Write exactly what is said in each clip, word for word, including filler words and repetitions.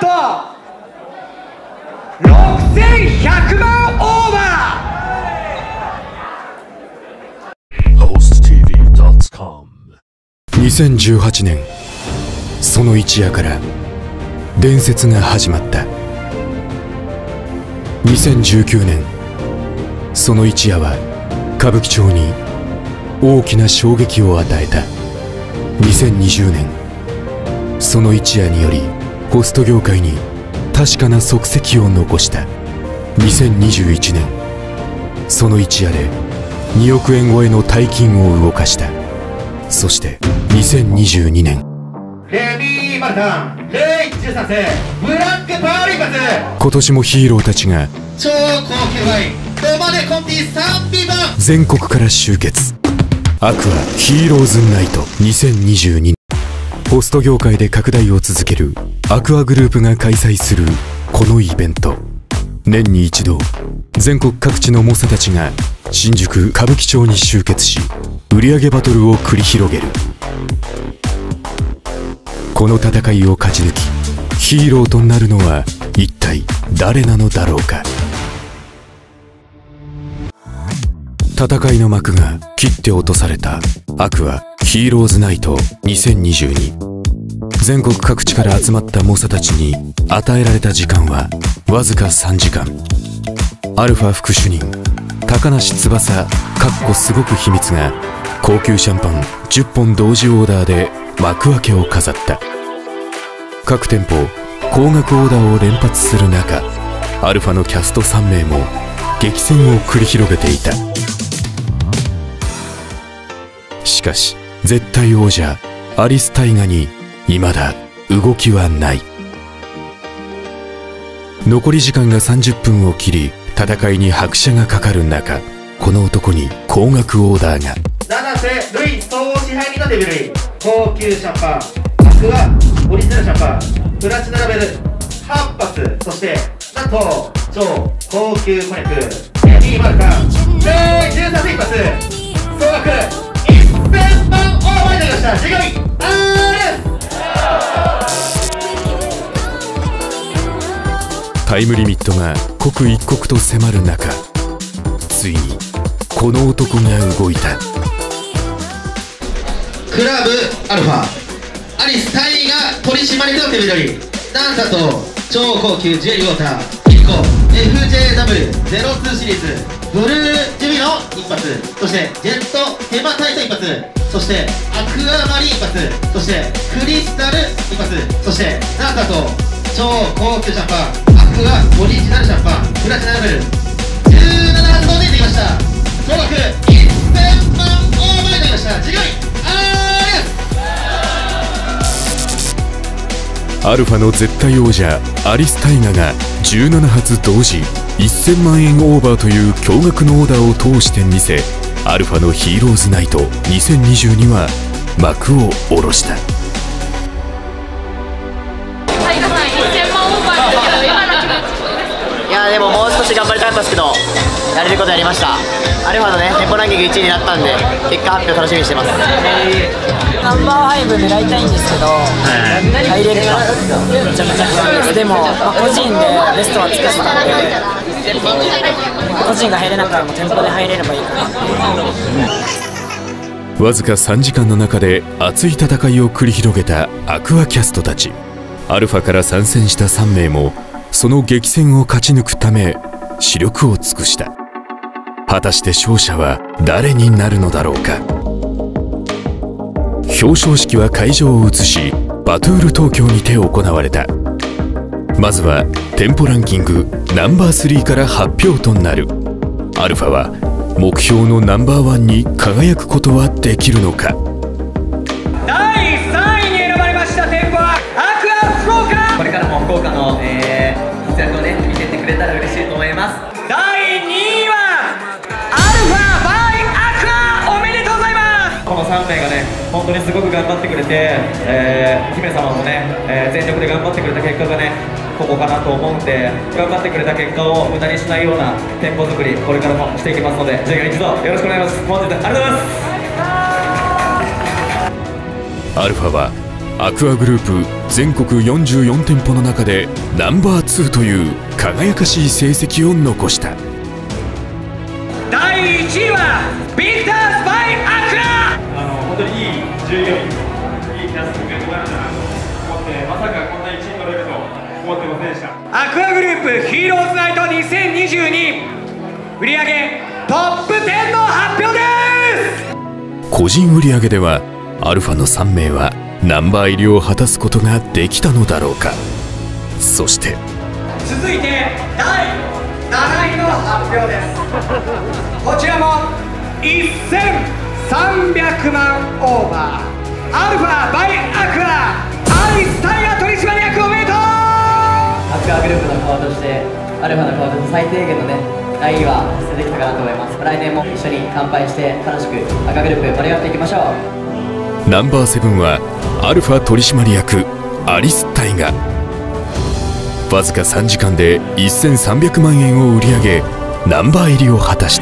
とろくせんひゃくまんオーバー。 ホースト ティーブイドットコムにせんじゅうはちねん、その一夜から伝説が始まった。にせんじゅうきゅうねん、その一夜は歌舞伎町に大きな衝撃を与えた。にせんにじゅうねん、その一夜によりホスト業界に確かな足跡を残した。にせんにじゅういちねん、その一夜でにおくえん超えの大金を動かした。そしてにせんにじゅうにねん、 レミー・マルタンレイじゅうさん世ブラックパール一発。 今年もヒーローたちが超高級ワインロマネコンティさんびばん全国から集結。アクアヒーローズナイトにせんにじゅうに。ホスト業界で拡大を続けるアクアグループが開催するこのイベント。年に一度、全国各地の猛者たちが新宿歌舞伎町に集結し、売り上げバトルを繰り広げる。この戦いを勝ち抜きヒーローとなるのは一体誰なのだろうか。戦いの幕が切って落とされたアクアヒーローズナイトにせんにじゅうに。全国各地から集まった猛者たちに与えられた時間はわずかさんじかん。アルファ副主任高梨翼かっこすごく秘密が高級シャンパンじゅっぽん同時オーダーで幕開けを飾った。各店舗高額オーダーを連発する中、アルファのキャストさんめいも激戦を繰り広げていた。しかし絶対王者アリス・タイガに未だ動きはない。残り時間がさんじゅっぷんを切り戦いに拍車がかかる中、この男に高額オーダーが。 七瀬ルイ総合支配人のデビュー類高級シャンパンアクアオリジナルシャンパンプラチナラベルはっぱつ、そしてなんと超高級コニャックレミー・マルタンレイじゅうさん世一発総額せんまんオーバーになりました。従業員あータイムリミットが刻一刻と迫る中、ついにこの男が動いた。 クラブアルファアリス・タイが取締役の手緑ナンサと超高級ジュエリーウォーターいっこ エフジェーダブリューゼロツー シリーズブルージュビの一発、そしてジェットヘマタイト一発、そしてアクアマリン一発、そしてクリスタル一発、そしてナンサと超高級シャンパンアクアオリジナルシャンパンプラチナラベルじゅうなな発同でできました。総額せんまんオーバーになりました。従業員アルファの絶対王者アリス・タイガがじゅうなな発同時せんまんえんオーバーという驚愕のオーダーを通してみせ、アルファのヒーローズナイトにせんにじゅうには幕を下ろした。 いやでももう少し頑張りたかったですけど、やれることやりました。アルファのね店舗ランキングいちいになったんで結果発表楽しみにしてます。 ナンバーファイブ狙いたいんですけど、入れるかめちゃめちゃ不安です。でも、まあ、個人でベストは尽くしたんで、個人が入れなくても店舗で入れればいいかな。 わずかさんじかんの中で熱い戦いを繰り広げたアクアキャストたち。アルファから参戦したさんめいもその激戦を勝ち抜くため死力を尽くした。果たして勝者は誰になるのだろうか。表彰式は会場を移しバトゥール東京にて行われた。まずは店舗ランキングナンバースリーから発表となる。アルファは目標のナンバーワンに輝くことはできるのか。 だいさんいに選ばれました店舗はアクア福岡。 これからも福岡の、えー、活躍をね見せてくれたら嬉しいと思います。 だいにいはアルファバイアクア。おめでとうございます。 このさんめいがね本当にすごく頑張ってくれて、えー、姫様もね、えー、全力で頑張ってくれた結果がねここかなと思うんで、頑張ってくれた結果を無駄にしないような店舗作りこれからもしていきますので、従業員一同よろしくお願いします。本日ありがとうございます。 アルファはアクアグループ全国よんじゅうよんてんぽの中でナンバーツーという輝かしい成績を残した。 だいいちいはビクターズ・バイ・アクア。あの本当にいい従業員、いいキャスティングになるんだなと思って、まさかこんないちい取れると思ってませんでした。アクアグループヒーローズナイトにせんにじゅうに売上トップじゅうの発表です。 個人売上ではアルファのさんめいはナンバー入りを果たすことができたのだろうか。そして続いてだいなないの発表です。こちらもせんさんびゃくまんオーバー、アルファバイアクアアリスタイガ取締役おめでとう。 アクアグループの顔としてアルファの顔として最低限のね大意は捨ててきたかなと思います。来年も一緒に乾杯して楽しくアクアグループ盛り上がっていきましょう。ナンバーセブンはアルファ取締役アリスタイガ。わずかさんじかんでせんさんびゃくまんえんを売り上げナンバー入りを果たした。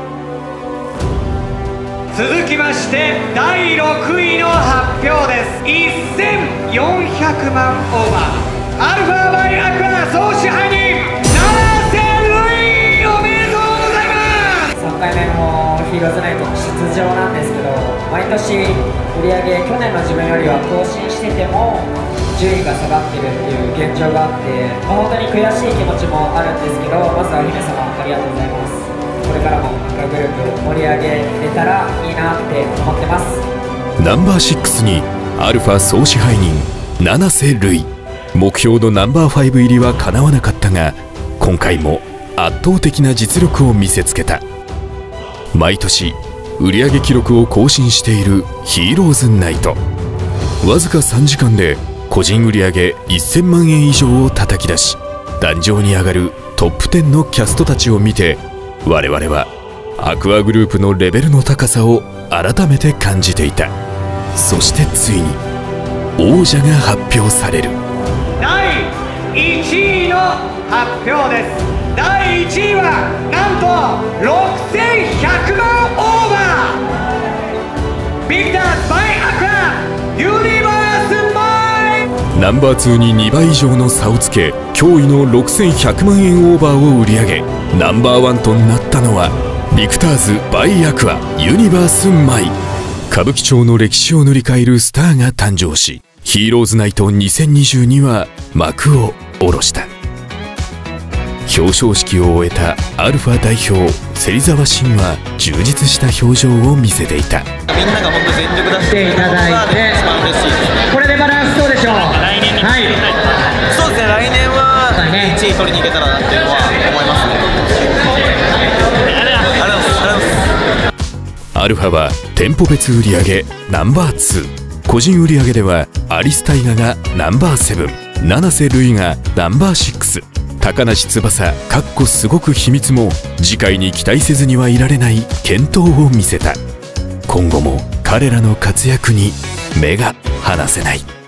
続きましてだいろくいの発表です。せんよんひゃくまんオーバー、アルファバイアクア総支配人ななせんるいおめでとうございます。 さんかいめのヒーローズナイト出場なんですけど、毎年売り上げ去年の自分よりは更新してても順位が下がってるっていう現状があって、まあ、本当に悔しい気持ちもあるんですけど、まずはお姫様ありがとうございます。これからもアクアグループ盛り上げれたらいいなって思ってます。 ナンバーシックスにアルファ総支配人七瀬瑠衣。目標のナンバーファイブ入りはかなわなかったが、今回も圧倒的な実力を見せつけた。毎年売上記録を更新しているヒーローズナイト。わずかさんじかんで個人売上せんまんえん以上を叩き出し、壇上に上がるトップじゅうのキャストたちを見て、我々はアクアグループのレベルの高さを改めて感じていた。そしてついに王者が発表される。 だいいちいの発表です。だいいちいはなんとろくせんひゃくまんオーバー、ビクターズバイアクアユニバースマイ。 ナンバーツーににばい以上の差をつけ、驚異のろくせんひゃくまんえんオーバーを売り上げ、ナンバーワンとなったのはビクターズバイアクアユニバースマイ。歌舞伎町の歴史を塗り替えるスターが誕生し、ヒーローズナイトにせんにじゅうには幕を下ろした。表彰式を終えたアルファ代表芹沢慎は充実した表情を見せていた。 みんなが本当全力出していただいて、これでバランスどうでしょう。 来年に、 はい、 そうですね、来年はいちい取りに行けたらなっていうのは思いますね。ありがとうございます。 アルファは店舗別売上ナンバーツー、個人売上ではアリスタイガがナンバーセブン、七瀬瑠衣がナンバーシックス、高梨翼かっこすごく秘密も次回に期待せずにはいられない健闘を見せた。今後も彼らの活躍に目が離せない。